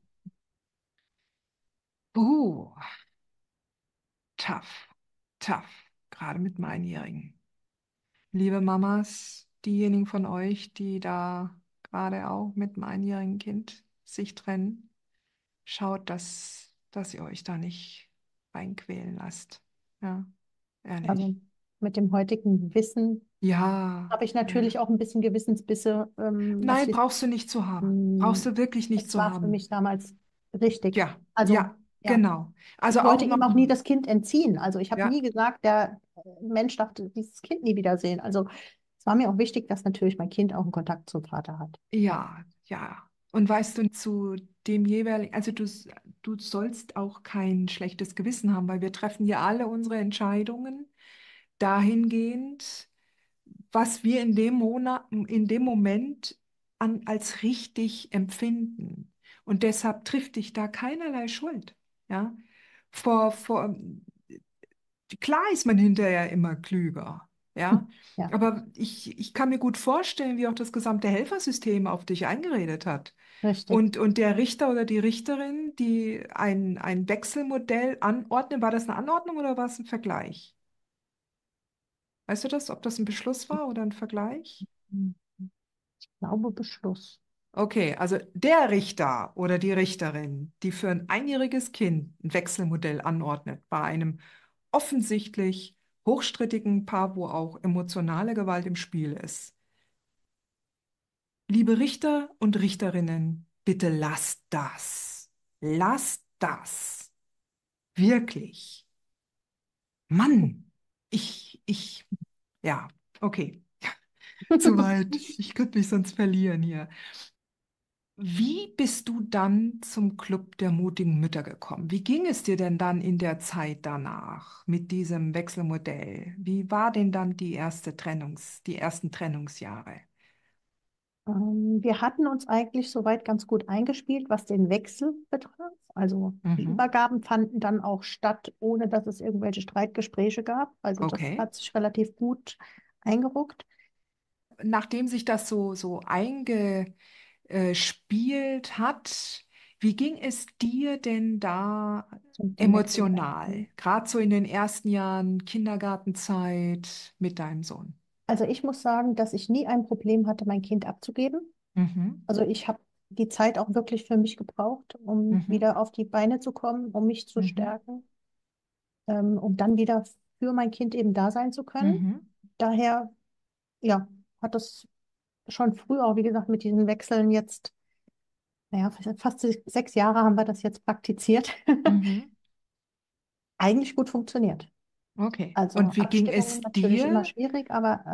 [SPEAKER 1] Uh, tough, tough. Gerade mit dem Einjährigen. Liebe Mamas, diejenigen von euch, die da gerade auch mit einem einjährigen Kind sich trennen, schaut, dass ihr euch da nicht reinquälen lasst. Ja, ehrlich.
[SPEAKER 2] Also mit dem heutigen Wissen
[SPEAKER 1] Ja,
[SPEAKER 2] habe ich
[SPEAKER 1] ja, ja.
[SPEAKER 2] natürlich auch ein bisschen Gewissensbisse, was
[SPEAKER 1] Nein,
[SPEAKER 2] die,
[SPEAKER 1] brauchst du nicht zu haben. Brauchst du wirklich nicht
[SPEAKER 2] es
[SPEAKER 1] zu
[SPEAKER 2] war für
[SPEAKER 1] haben.
[SPEAKER 2] mich damals richtig.
[SPEAKER 1] Ja,
[SPEAKER 2] ja.
[SPEAKER 1] ja, genau. Also
[SPEAKER 2] Ich
[SPEAKER 1] auch
[SPEAKER 2] wollte ihm auch nie
[SPEAKER 1] nochmal.
[SPEAKER 2] das Kind entziehen. Also ich habe
[SPEAKER 1] Ja,
[SPEAKER 2] nie gesagt, der Mensch darf dieses Kind nie wiedersehen. Also es war mir auch wichtig, dass natürlich mein Kind auch einen Kontakt zum Vater hat.
[SPEAKER 1] ja, ja. Und weißt du, zu dem jeweiligen, also du sollst auch kein schlechtes Gewissen haben, weil wir treffen ja alle unsere Entscheidungen dahingehend, was wir in dem Monat, in dem Moment als richtig empfinden. Und deshalb trifft dich da keinerlei Schuld. Ja? Vor, klar ist man hinterher immer klüger. Ja?
[SPEAKER 2] Ja,
[SPEAKER 1] Aber ich kann mir gut vorstellen, wie auch das gesamte Helfersystem auf dich eingeredet hat.
[SPEAKER 2] richtig.
[SPEAKER 1] Und der Richter oder die Richterin, die ein Wechselmodell anordnen, war das eine Anordnung oder war es ein Vergleich? Weißt du das, ob das ein Beschluss war oder ein Vergleich?
[SPEAKER 2] Ich glaube Beschluss.
[SPEAKER 1] Okay, also der Richter oder die Richterin, die für ein einjähriges Kind ein Wechselmodell anordnet, bei einem offensichtlich hochstrittigen Paar, wo auch emotionale Gewalt im Spiel ist. Liebe Richter und Richterinnen, bitte lasst das. Lasst das. Wirklich. Mann, ja, okay, zu weit. Ich könnte mich sonst verlieren hier. Wie bist du dann zum Club der mutigen Mütter gekommen? Wie ging es dir denn dann in der Zeit danach mit diesem Wechselmodell? Wie war denn dann die ersten Trennungsjahre?
[SPEAKER 2] Wir hatten uns eigentlich soweit ganz gut eingespielt, was den Wechsel betraf. Also die
[SPEAKER 1] Mhm.
[SPEAKER 2] Übergaben fanden dann auch statt, ohne dass es irgendwelche Streitgespräche gab. Also das
[SPEAKER 1] Okay.
[SPEAKER 2] hat sich relativ gut eingeruckt.
[SPEAKER 1] Nachdem sich das so eingespielt hat, wie ging es dir denn da
[SPEAKER 2] Zum dem Wechsel.
[SPEAKER 1] emotional? Gerade so in den ersten Jahren Kindergartenzeit mit deinem Sohn.
[SPEAKER 2] Also ich muss sagen, dass ich nie ein Problem hatte, mein Kind abzugeben.
[SPEAKER 1] Mhm.
[SPEAKER 2] Also ich habe die Zeit auch wirklich für mich gebraucht, um
[SPEAKER 1] Mhm.
[SPEAKER 2] wieder auf die Beine zu kommen, um mich zu
[SPEAKER 1] Mhm.
[SPEAKER 2] stärken, um dann wieder für mein Kind eben da sein zu können.
[SPEAKER 1] Mhm.
[SPEAKER 2] Daher, ja, hat das schon früh auch, wie gesagt, mit diesen Wechseln jetzt, naja, fast 6 Jahre haben wir das jetzt praktiziert,
[SPEAKER 1] Mhm.
[SPEAKER 2] eigentlich gut funktioniert.
[SPEAKER 1] Okay.
[SPEAKER 2] Also
[SPEAKER 1] Und wie ging
[SPEAKER 2] Abstimmungen
[SPEAKER 1] es
[SPEAKER 2] natürlich immer
[SPEAKER 1] dir
[SPEAKER 2] schwierig, aber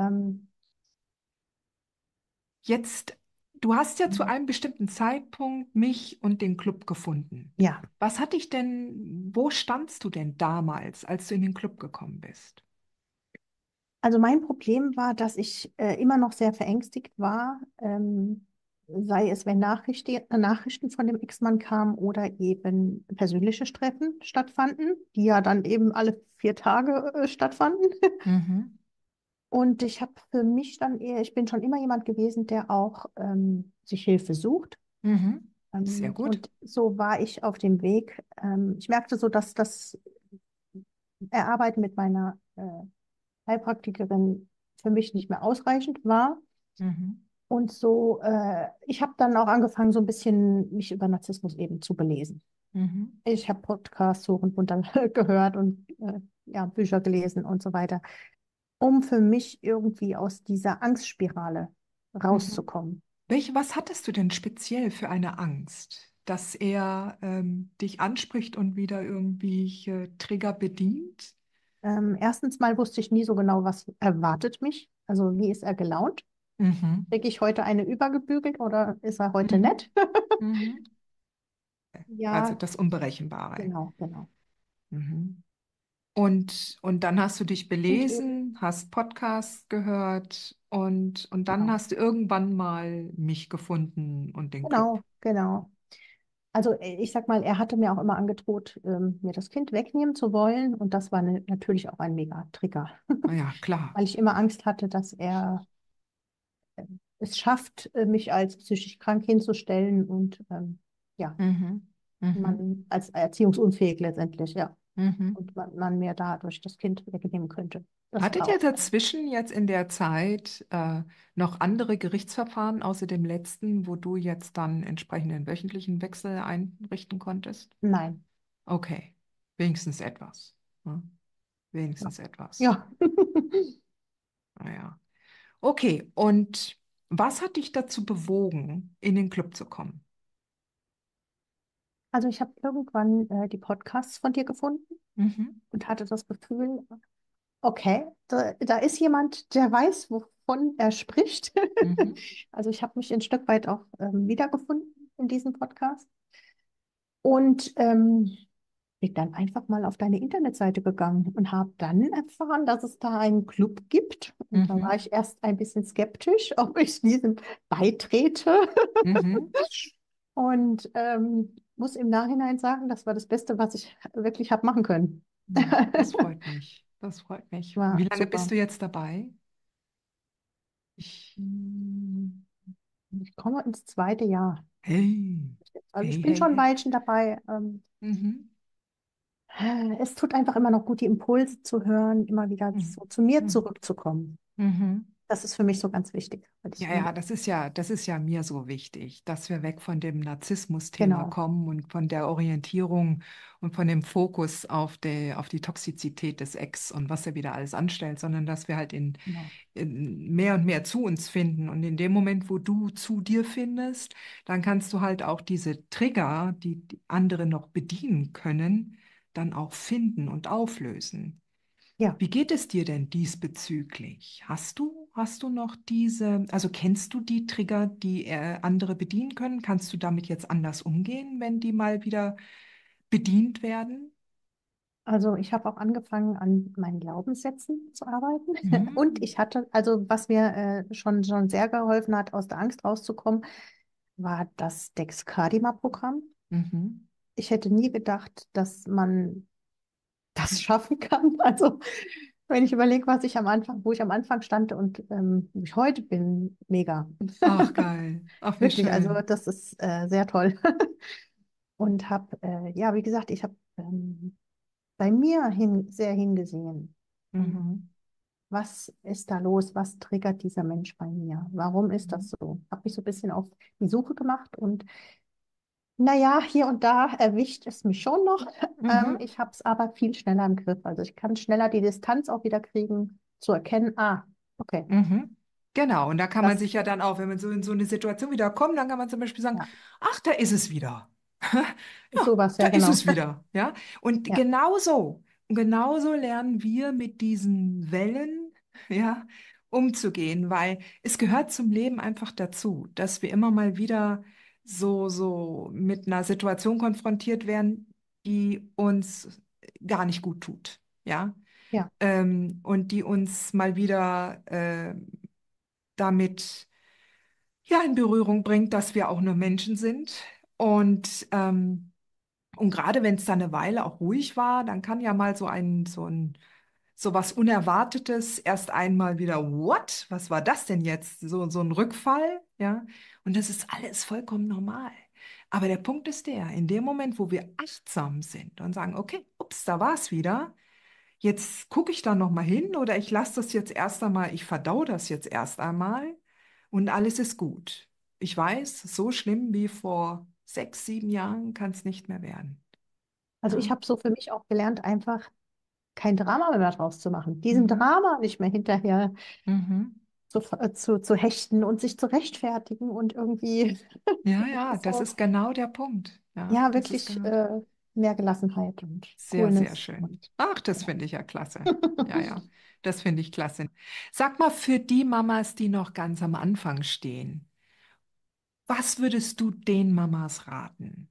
[SPEAKER 1] jetzt? Du hast ja zu einem bestimmten Zeitpunkt mich und den Club gefunden.
[SPEAKER 2] ja.
[SPEAKER 1] Was hat dich denn, wo standst du denn damals, als du in den Club gekommen bist?
[SPEAKER 2] Also mein Problem war, dass ich immer noch sehr verängstigt war, sei es, wenn Nachrichten von dem Ex-Mann kamen oder eben persönliche Treffen stattfanden, die ja dann eben alle 4 Tage stattfanden.
[SPEAKER 1] Mhm.
[SPEAKER 2] Und ich habe für mich dann eher, ich bin schon immer jemand gewesen, der auch sich Hilfe sucht.
[SPEAKER 1] Mhm. Sehr gut.
[SPEAKER 2] Und so war ich auf dem Weg. Ich merkte so, dass das Erarbeiten mit meiner Heilpraktikerin für mich nicht mehr ausreichend war.
[SPEAKER 1] Mhm.
[SPEAKER 2] Und so, ich habe dann auch angefangen, so ein bisschen mich über Narzissmus eben zu belesen.
[SPEAKER 1] Mhm.
[SPEAKER 2] Ich habe Podcasts hoch und runter gehört und ja, Bücher gelesen und so weiter, um für mich irgendwie aus dieser Angstspirale
[SPEAKER 1] Mhm.
[SPEAKER 2] rauszukommen.
[SPEAKER 1] Was hattest du denn speziell für eine Angst, dass er dich anspricht und wieder irgendwelche Trigger bedient?
[SPEAKER 2] Erstens mal wusste ich nie so genau, was erwartet mich. Also wie ist er gelaunt?
[SPEAKER 1] Mhm.
[SPEAKER 2] Kriege ich heute eine übergebügelt oder ist er heute
[SPEAKER 1] Mhm.
[SPEAKER 2] nett?
[SPEAKER 1] Mhm. Also
[SPEAKER 2] Ja,
[SPEAKER 1] das Unberechenbare.
[SPEAKER 2] genau, genau.
[SPEAKER 1] Mhm. Und dann hast du dich
[SPEAKER 2] Und eben,
[SPEAKER 1] belesen, hast Podcasts gehört und dann
[SPEAKER 2] genau,
[SPEAKER 1] hast du irgendwann mal mich gefunden und den Club.
[SPEAKER 2] genau, genau. Also ich sag mal, er hatte mir auch immer angedroht, mir das Kind wegnehmen zu wollen. Und das war natürlich auch ein Mega-Trigger,
[SPEAKER 1] Ah ja, klar.
[SPEAKER 2] weil ich immer Angst hatte, dass er es schafft, mich als psychisch krank hinzustellen und ja,
[SPEAKER 1] Mhm. Mhm.
[SPEAKER 2] man als erziehungsunfähig letztendlich, ja.
[SPEAKER 1] Mhm.
[SPEAKER 2] Und man mir dadurch das Kind wegnehmen könnte. Das
[SPEAKER 1] Hattet
[SPEAKER 2] war
[SPEAKER 1] ihr
[SPEAKER 2] auch.
[SPEAKER 1] dazwischen jetzt in der Zeit noch andere Gerichtsverfahren außer dem letzten, wo du jetzt dann entsprechenden wöchentlichen Wechsel einrichten konntest?
[SPEAKER 2] Nein.
[SPEAKER 1] Okay, wenigstens etwas. Ne?
[SPEAKER 2] Ja.
[SPEAKER 1] Wenigstens etwas.
[SPEAKER 2] Ja.
[SPEAKER 1] Naja. Okay, und was hat dich dazu bewogen, in den Club zu kommen?
[SPEAKER 2] Also ich habe irgendwann die Podcasts von dir gefunden
[SPEAKER 1] Mhm.
[SPEAKER 2] und hatte das Gefühl, okay, da ist jemand, der weiß, wovon er spricht.
[SPEAKER 1] Mhm.
[SPEAKER 2] Also ich habe mich ein Stück weit auch wiedergefunden. in diesem Podcast. Und bin dann einfach mal auf deine Internetseite gegangen und habe dann erfahren, dass es da einen Club gibt. Und da war
[SPEAKER 1] Mhm.
[SPEAKER 2] ich erst ein bisschen skeptisch, ob ich diesem beitrete.
[SPEAKER 1] Mhm.
[SPEAKER 2] Und muss im Nachhinein sagen, das war das Beste, was ich wirklich habe machen können.
[SPEAKER 1] Ja, das freut mich. Das freut mich. Wie
[SPEAKER 2] War
[SPEAKER 1] lange bist
[SPEAKER 2] super.
[SPEAKER 1] du jetzt dabei?
[SPEAKER 2] Ich, ich komme ins zweite Jahr.
[SPEAKER 1] Hey,
[SPEAKER 2] Also ich
[SPEAKER 1] hey,
[SPEAKER 2] bin
[SPEAKER 1] hey,
[SPEAKER 2] schon ein
[SPEAKER 1] hey.
[SPEAKER 2] Weilchen dabei.
[SPEAKER 1] Mhm.
[SPEAKER 2] Es tut einfach immer noch gut, die Impulse zu hören, immer wieder
[SPEAKER 1] Mhm.
[SPEAKER 2] so zu mir
[SPEAKER 1] Mhm.
[SPEAKER 2] zurückzukommen.
[SPEAKER 1] Mhm.
[SPEAKER 2] Das ist für mich so ganz wichtig. Weil ich,
[SPEAKER 1] Ja, ja, das ist ja mir so wichtig, dass wir weg von dem Narzissmus-Thema
[SPEAKER 2] genau,
[SPEAKER 1] kommen und von der Orientierung und von dem Fokus auf die Toxizität des Ex und was er wieder alles anstellt, sondern dass wir halt
[SPEAKER 2] genau.
[SPEAKER 1] in mehr und mehr zu uns finden. Und in dem Moment, wo du zu dir findest, dann kannst du halt auch diese Trigger, die andere noch bedienen können, dann auch finden und auflösen.
[SPEAKER 2] Ja,
[SPEAKER 1] Wie geht es dir denn diesbezüglich? Hast du noch diese, also kennst du die Trigger, die andere bedienen können? Kannst du damit jetzt anders umgehen, wenn die mal wieder bedient werden?
[SPEAKER 2] also ich habe auch angefangen, an meinen Glaubenssätzen zu arbeiten. Und
[SPEAKER 1] Mhm.
[SPEAKER 2] ich hatte, also was mir schon sehr geholfen hat, aus der Angst rauszukommen, war das Dexcadima-Programm.
[SPEAKER 1] Mhm.
[SPEAKER 2] Ich hätte nie gedacht, dass man das schaffen kann. Also wenn ich überlege, was ich am Anfang, wo ich am Anfang stand und wo ich heute bin, mega.
[SPEAKER 1] Ach, geil. Ach, wie
[SPEAKER 2] Wirklich, also
[SPEAKER 1] schön.
[SPEAKER 2] das ist sehr toll. Und habe, ja, wie gesagt, ich habe bei mir sehr hingesehen.
[SPEAKER 1] Mhm.
[SPEAKER 2] Was ist da los? Was triggert dieser Mensch bei mir? Warum ist das
[SPEAKER 1] Mhm.
[SPEAKER 2] so? Habe mich so ein bisschen auf die Suche gemacht und naja, hier und da erwischt es mich schon noch.
[SPEAKER 1] Mhm.
[SPEAKER 2] Ich habe es aber viel schneller im Griff. Also ich kann schneller die Distanz auch wieder kriegen, zu erkennen, ah, okay,
[SPEAKER 1] Mhm. Genau, und da kann man sich
[SPEAKER 2] das,
[SPEAKER 1] ja dann auch, wenn man so in so eine Situation wieder kommt, dann kann man zum Beispiel sagen,
[SPEAKER 2] ja,
[SPEAKER 1] ach, da ist es wieder. Ja,
[SPEAKER 2] sowas,
[SPEAKER 1] da
[SPEAKER 2] ja,
[SPEAKER 1] ist
[SPEAKER 2] genau.
[SPEAKER 1] es wieder. Ja, und
[SPEAKER 2] Ja,
[SPEAKER 1] genauso lernen wir mit diesen Wellen, ja, umzugehen, weil es gehört zum Leben einfach dazu, dass wir immer mal wieder so mit einer Situation konfrontiert werden, die uns gar nicht gut tut. Ja,
[SPEAKER 2] ja,
[SPEAKER 1] und die uns mal wieder damit ja in Berührung bringt, dass wir auch nur Menschen sind. Und gerade wenn es dann eine Weile auch ruhig war, dann kann ja mal so was Unerwartetes erst einmal wieder, what? Was war das denn jetzt? So ein Rückfall, ja? Und das ist alles vollkommen normal. Aber der Punkt ist der, in dem Moment, wo wir achtsam sind und sagen, okay, ups, da war es wieder, jetzt gucke ich da noch mal hin oder ich lasse das jetzt erst einmal, ich verdau das jetzt erst einmal und alles ist gut. Ich weiß, so schlimm wie vor 6, 7 Jahren kann es nicht mehr werden.
[SPEAKER 2] also ich
[SPEAKER 1] Ja.
[SPEAKER 2] habe so für mich auch gelernt, einfach kein Drama mehr draus zu machen. Diesem
[SPEAKER 1] Mhm.
[SPEAKER 2] Drama nicht mehr hinterher
[SPEAKER 1] Mhm.
[SPEAKER 2] zu hechten und sich zu rechtfertigen und irgendwie
[SPEAKER 1] Ja, ja, das
[SPEAKER 2] so,
[SPEAKER 1] ist genau der Punkt. Ja,
[SPEAKER 2] ja,
[SPEAKER 1] das ist
[SPEAKER 2] wirklich
[SPEAKER 1] genau
[SPEAKER 2] mehr Gelassenheit und
[SPEAKER 1] sehr, sehr
[SPEAKER 2] Coolness
[SPEAKER 1] schön.
[SPEAKER 2] und
[SPEAKER 1] Ach, das
[SPEAKER 2] ja.
[SPEAKER 1] finde ich ja klasse. Ja, ja, das finde ich klasse. Sag mal, für die Mamas, die noch ganz am Anfang stehen, was würdest du den Mamas raten?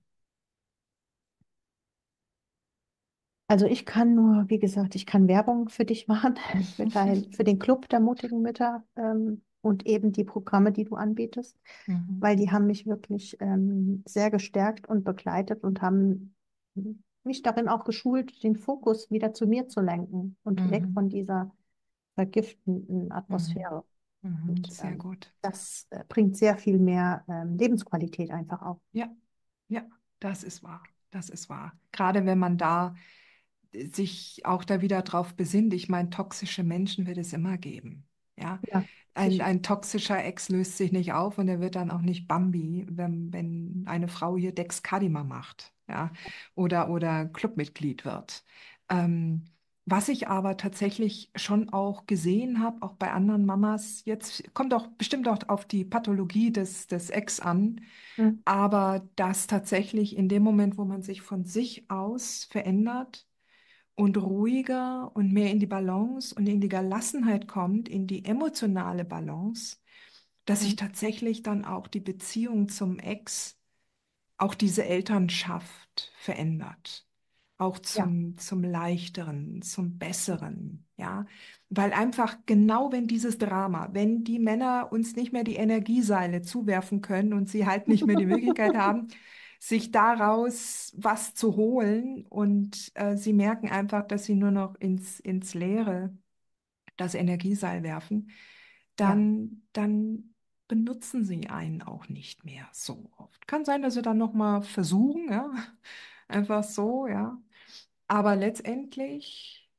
[SPEAKER 2] Also ich kann nur, wie gesagt, ich kann Werbung für dich machen, für den Club der mutigen Mütter und eben die Programme, die du anbietest,
[SPEAKER 1] Mhm.
[SPEAKER 2] weil die haben mich wirklich sehr gestärkt und begleitet und haben mich darin auch geschult, den Fokus wieder zu mir zu lenken und weg
[SPEAKER 1] Mhm.
[SPEAKER 2] von dieser vergiftenden
[SPEAKER 1] Mhm.
[SPEAKER 2] Atmosphäre.
[SPEAKER 1] Mhm.
[SPEAKER 2] Und
[SPEAKER 1] Sehr gut.
[SPEAKER 2] das bringt sehr viel mehr Lebensqualität einfach auf.
[SPEAKER 1] Ja, ja, das ist wahr. Das ist wahr. Gerade wenn man da sich auch da wieder drauf besinnt. Ich meine, toxische Menschen wird es immer geben. Ja,
[SPEAKER 2] Ja, sicher.
[SPEAKER 1] ein toxischer Ex löst sich nicht auf und er wird dann auch nicht Bambi, wenn eine Frau hier Dexkadima macht, ja, oder Clubmitglied wird. Ähm, Was ich aber tatsächlich schon auch gesehen habe, auch bei anderen Mamas, jetzt kommt auch bestimmt auch auf die Pathologie des Ex an,
[SPEAKER 2] Mhm.
[SPEAKER 1] aber dass tatsächlich in dem Moment, wo man sich von sich aus verändert, und ruhiger und mehr in die Balance und in die Gelassenheit kommt, in die emotionale Balance, dass sich
[SPEAKER 2] Mhm.
[SPEAKER 1] tatsächlich dann auch die Beziehung zum Ex auch diese Elternschaft verändert. Auch
[SPEAKER 2] Ja.
[SPEAKER 1] zum Leichteren, zum Besseren, ja. Weil einfach genau wenn dieses Drama, wenn die Männer uns nicht mehr die Energieseile zuwerfen können und sie halt nicht mehr die Möglichkeit haben, sich daraus was zu holen und sie merken einfach, dass sie nur noch ins Leere das Energieseil werfen,
[SPEAKER 2] Ja.
[SPEAKER 1] dann benutzen sie einen auch nicht mehr so oft. Kann sein, dass sie dann nochmal versuchen, ja, einfach so, ja. Aber letztendlich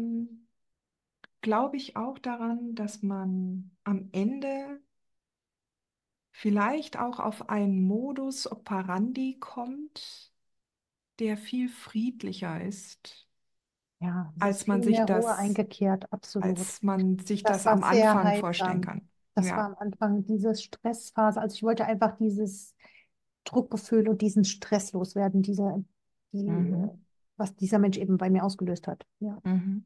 [SPEAKER 1] glaube ich auch daran, dass man am Ende vielleicht auch auf einen Modus operandi kommt, der viel friedlicher ist,
[SPEAKER 2] Ja, es ist
[SPEAKER 1] als man
[SPEAKER 2] viel
[SPEAKER 1] sich
[SPEAKER 2] mehr Ruhe
[SPEAKER 1] das,
[SPEAKER 2] eingekehrt, absolut.
[SPEAKER 1] als man sich
[SPEAKER 2] Das
[SPEAKER 1] das
[SPEAKER 2] war
[SPEAKER 1] am
[SPEAKER 2] sehr
[SPEAKER 1] Anfang vorstellen
[SPEAKER 2] heilsam.
[SPEAKER 1] kann.
[SPEAKER 2] Das war
[SPEAKER 1] Ja.
[SPEAKER 2] am Anfang diese Stressphase. Also ich wollte einfach dieses Druckgefühl und diesen Stress loswerden,
[SPEAKER 1] Mhm.
[SPEAKER 2] was dieser Mensch eben bei mir ausgelöst hat. Ja.
[SPEAKER 1] Mhm.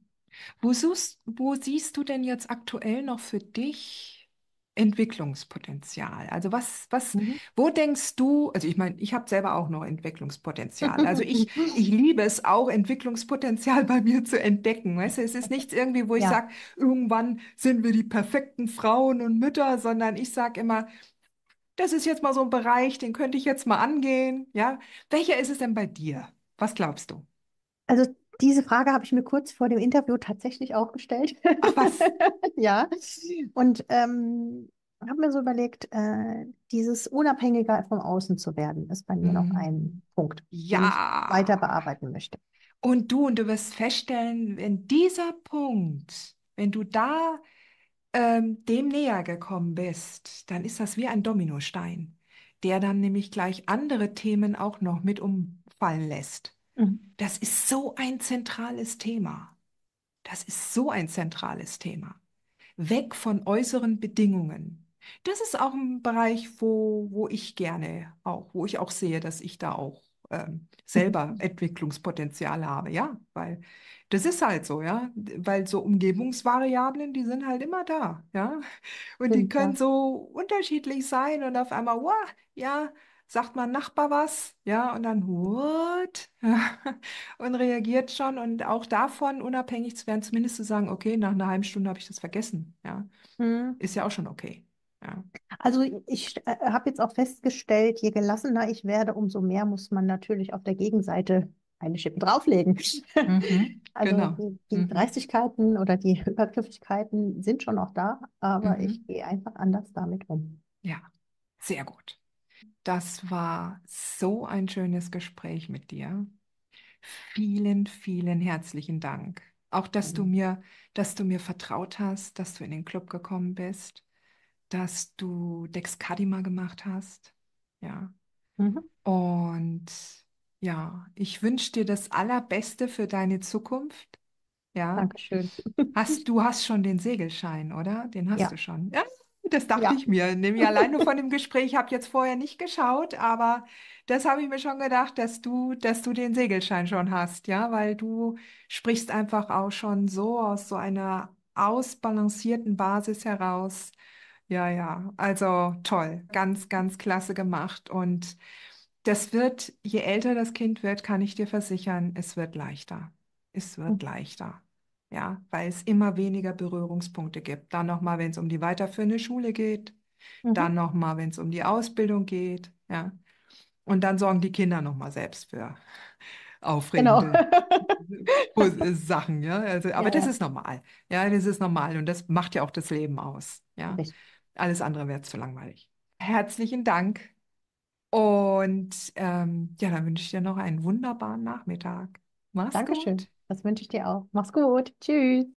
[SPEAKER 1] Wo siehst du denn jetzt aktuell noch für dich Entwicklungspotenzial? Also
[SPEAKER 2] Mhm.
[SPEAKER 1] wo denkst du, also ich meine, ich habe selber auch noch Entwicklungspotenzial. Also ich liebe es auch, Entwicklungspotenzial bei mir zu entdecken. Weißt du, es ist nichts irgendwie, wo ich
[SPEAKER 2] Ja,
[SPEAKER 1] sage, irgendwann sind wir die perfekten Frauen und Mütter, sondern ich sage immer, das ist jetzt mal so ein Bereich, den könnte ich jetzt mal angehen. Ja, welcher ist es denn bei dir? Was glaubst du?
[SPEAKER 2] also diese Frage habe ich mir kurz vor dem Interview tatsächlich auch gestellt.
[SPEAKER 1] Ach was?
[SPEAKER 2] Ja, und habe mir so überlegt, dieses Unabhängiger vom Außen zu werden, ist bei mir noch
[SPEAKER 1] Hm.
[SPEAKER 2] ein Punkt, den ich weiter
[SPEAKER 1] Ja.
[SPEAKER 2] bearbeiten möchte.
[SPEAKER 1] Und du wirst feststellen, wenn dieser Punkt, wenn du da dem näher gekommen bist, dann ist das wie ein Dominostein, der dann nämlich gleich andere Themen auch noch mit umfallen lässt.
[SPEAKER 2] Mhm.
[SPEAKER 1] Das ist so ein zentrales Thema. Das ist so ein zentrales Thema. Weg von äußeren Bedingungen. Das ist auch ein Bereich, wo ich gerne auch, wo ich auch sehe, dass ich da auch selber Entwicklungspotenzial habe, ja, weil das ist halt so, ja, weil so Umgebungsvariablen, die sind halt immer da, ja, und die
[SPEAKER 2] Stimmt,
[SPEAKER 1] können
[SPEAKER 2] ja.
[SPEAKER 1] so unterschiedlich sein und auf einmal, wow, ja, sagt mein Nachbar was, ja, und dann, what? Und reagiert schon und auch davon unabhängig zu werden, zumindest zu sagen, okay, nach einer halben Stunde habe ich das vergessen, ja,
[SPEAKER 2] Mhm.
[SPEAKER 1] ist ja auch schon okay, ja.
[SPEAKER 2] Also ich habe jetzt auch festgestellt, je gelassener ich werde, umso mehr muss man natürlich auf der Gegenseite eine Schippe drauflegen.
[SPEAKER 1] Mhm,
[SPEAKER 2] Also
[SPEAKER 1] genau.
[SPEAKER 2] die
[SPEAKER 1] Mhm,
[SPEAKER 2] Dreistigkeiten oder die Übergriffigkeiten sind schon noch da, aber ich
[SPEAKER 1] mhm,
[SPEAKER 2] gehe einfach anders damit um.
[SPEAKER 1] ja, sehr gut. Das war so ein schönes Gespräch mit dir. Vielen, vielen herzlichen Dank. Auch, dass du mir vertraut hast, dass du in den Club gekommen bist, dass du Dexcadima gemacht hast. Ja.
[SPEAKER 2] Mhm.
[SPEAKER 1] Und ja, ich wünsche dir das Allerbeste für deine Zukunft. Ja.
[SPEAKER 2] Dankeschön.
[SPEAKER 1] Du hast schon den Segelschein, oder? Den hast du
[SPEAKER 2] Ja,
[SPEAKER 1] schon. Ja, das dachte
[SPEAKER 2] ja.
[SPEAKER 1] ich mir. Nämlich allein nur von dem Gespräch. Ich habe jetzt vorher nicht geschaut, aber das habe ich mir schon gedacht, dass du den Segelschein schon hast, ja, weil du sprichst einfach auch schon so aus so einer ausbalancierten Basis heraus. Ja, ja, also toll, ganz, ganz klasse gemacht. Und das wird, je älter das Kind wird, kann ich dir versichern, es wird leichter. Es wird leichter. Ja, weil es immer weniger Berührungspunkte gibt. Dann nochmal, wenn es um die weiterführende Schule geht, dann
[SPEAKER 2] Mhm.
[SPEAKER 1] nochmal, wenn es um die Ausbildung geht, ja. Und dann sorgen die Kinder nochmal selbst für
[SPEAKER 2] Genau.
[SPEAKER 1] aufregende Sachen, ja. Also,
[SPEAKER 2] Ja,
[SPEAKER 1] aber das
[SPEAKER 2] ja,
[SPEAKER 1] ist normal. Ja, das ist normal und das macht ja auch das Leben aus. Ja,
[SPEAKER 2] richtig.
[SPEAKER 1] alles andere wäre zu langweilig. Herzlichen Dank und ja, dann wünsche ich dir noch einen wunderbaren Nachmittag. Mach's
[SPEAKER 2] Dankeschön.
[SPEAKER 1] gut.
[SPEAKER 2] Das wünsche ich dir auch. Mach's gut. Tschüss.